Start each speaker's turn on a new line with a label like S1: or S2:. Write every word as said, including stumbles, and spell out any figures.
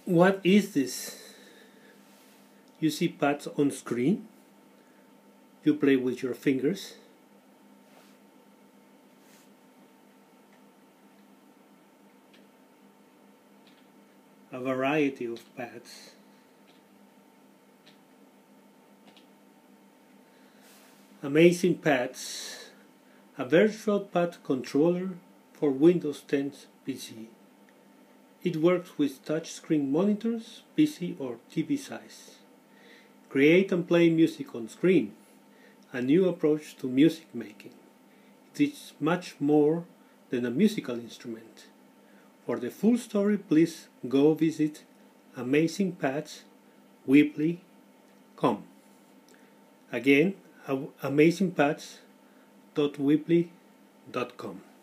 S1: What is this? You see pads on screen. You play with your fingers. A variety of pads. Amazing Pads, a virtual pad controller for Windows ten P C. It works with touchscreen monitors, P C or T V size. Create and play music on screen, a new approach to music making. It is much more than a musical instrument. For the full story, please go visit amazing pads weebly dot com. Again, amazing pads dot weebly dot com.